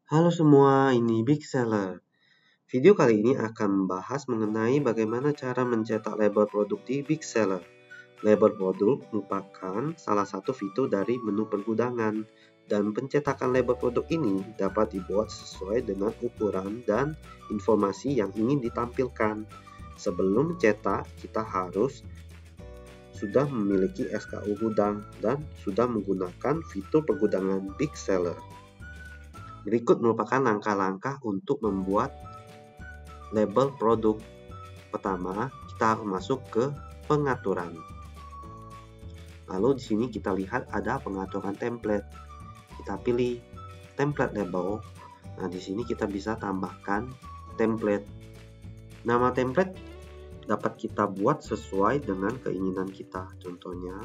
Halo semua, ini Big Seller. Video kali ini akan membahas mengenai bagaimana cara mencetak label produk di Big Seller. Label produk merupakan salah satu fitur dari menu pergudangan, dan pencetakan label produk ini dapat dibuat sesuai dengan ukuran dan informasi yang ingin ditampilkan. Sebelum mencetak, kita harus sudah memiliki SKU gudang dan sudah menggunakan fitur pergudangan Big Seller. Berikut merupakan langkah-langkah untuk membuat label produk. Pertama, kita harus masuk ke pengaturan. Lalu di sini kita lihat ada pengaturan template. Kita pilih template label. Nah, di sini kita bisa tambahkan template. Nama template dapat kita buat sesuai dengan keinginan kita. Contohnya,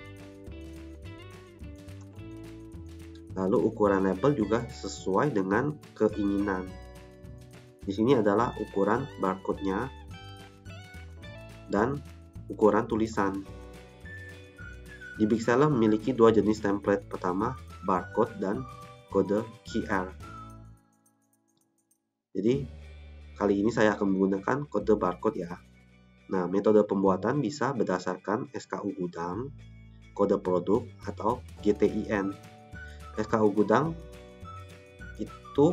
lalu ukuran label juga sesuai dengan keinginan. Di sini adalah ukuran barcode-nya dan ukuran tulisan. Di Big Seller memiliki dua jenis template. Pertama, barcode dan kode QR. Jadi, kali ini saya akan menggunakan kode barcode ya. Nah, metode pembuatan bisa berdasarkan SKU gudang, kode produk, atau GTIN. SKU gudang itu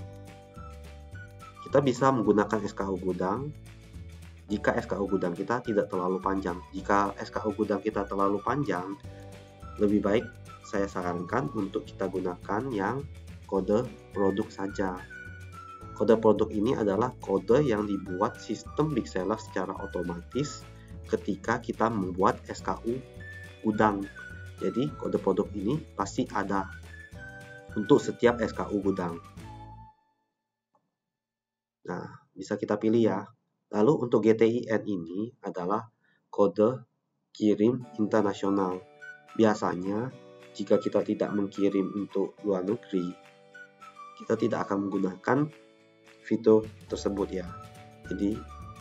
kita bisa menggunakan SKU gudang jika SKU gudang kita tidak terlalu panjang. Jika SKU gudang kita terlalu panjang, lebih baik saya sarankan untuk kita gunakan yang kode produk saja. Kode produk ini adalah kode yang dibuat sistem Big Seller secara otomatis ketika kita membuat SKU gudang. Jadi kode produk ini pasti ada untuk setiap SKU gudang. Nah, bisa kita pilih ya. Lalu untuk GTIN ini adalah kode kirim internasional. Biasanya, jika kita tidak mengirim untuk luar negeri, kita tidak akan menggunakan fitur tersebut ya. Jadi,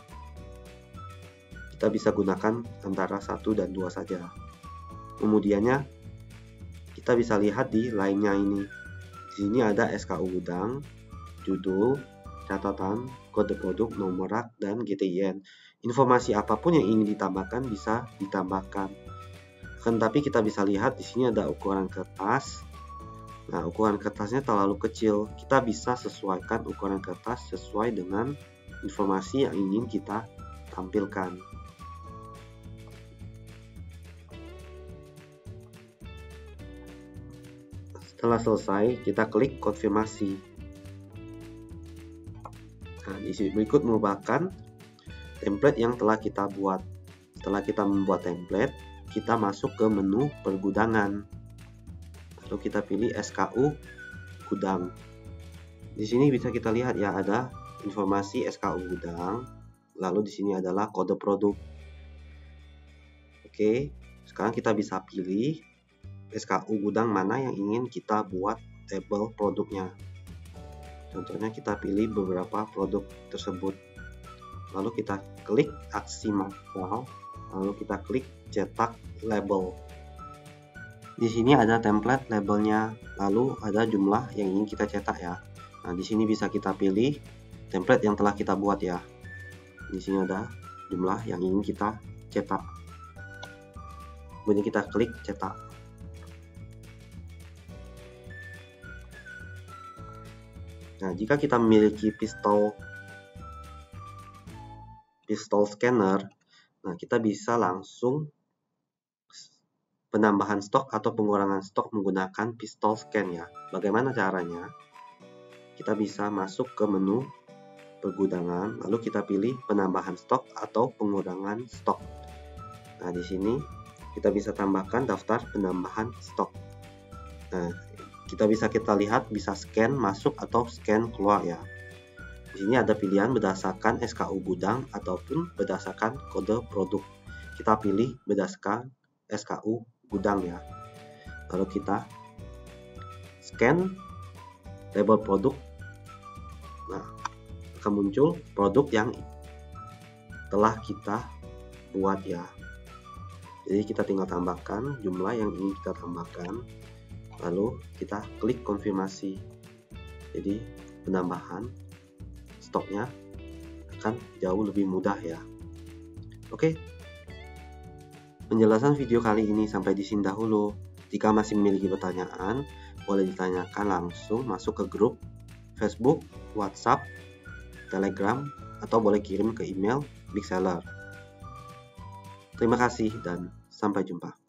kita bisa gunakan antara 1 dan 2 saja. Kemudiannya, kita bisa lihat di lainnya ini. Di sini ada SKU gudang, judul, catatan, kode produk, nomor rak, dan GTIN. Informasi apapun yang ingin ditambahkan bisa ditambahkan. Tapi kita bisa lihat di sini ada ukuran kertas. Nah, ukuran kertasnya terlalu kecil. Kita bisa sesuaikan ukuran kertas sesuai dengan informasi yang ingin kita tampilkan. Setelah selesai, kita klik konfirmasi. Nah, di sini berikut merupakan template yang telah kita buat. Setelah kita membuat template, kita masuk ke menu pergudangan. Lalu kita pilih SKU gudang. Di sini bisa kita lihat ya, ada informasi SKU gudang. Lalu di sini adalah kode produk. Oke, sekarang kita bisa pilih SKU gudang mana yang ingin kita buat label produknya. Contohnya kita pilih beberapa produk tersebut. Lalu kita klik aksi manual, lalu kita klik cetak label. Di sini ada template labelnya, lalu ada jumlah yang ingin kita cetak ya. Nah, di sini bisa kita pilih template yang telah kita buat ya. Di sini ada jumlah yang ingin kita cetak. Kemudian kita klik cetak. Nah, jika kita memiliki pistol scanner, nah kita bisa langsung penambahan stok atau pengurangan stok menggunakan pistol scan ya. Bagaimana caranya? Kita bisa masuk ke menu pergudangan, lalu kita pilih penambahan stok atau pengurangan stok. Nah, di sini kita bisa tambahkan daftar penambahan stok. Nah, kita lihat bisa scan masuk atau scan keluar ya. Di sini ada pilihan berdasarkan SKU gudang ataupun berdasarkan kode produk. Kita pilih berdasarkan SKU gudang ya. Lalu kita scan label produk. Nah, akan muncul produk yang telah kita buat ya. Jadi kita tinggal tambahkan jumlah yang ingin kita tambahkan. Lalu kita klik konfirmasi. Jadi penambahan stoknya akan jauh lebih mudah ya. Oke, penjelasan video kali ini sampai di sini dahulu. Jika masih memiliki pertanyaan, boleh ditanyakan langsung masuk ke grup Facebook, WhatsApp, Telegram, atau boleh kirim ke email Big Seller. Terima kasih dan sampai jumpa.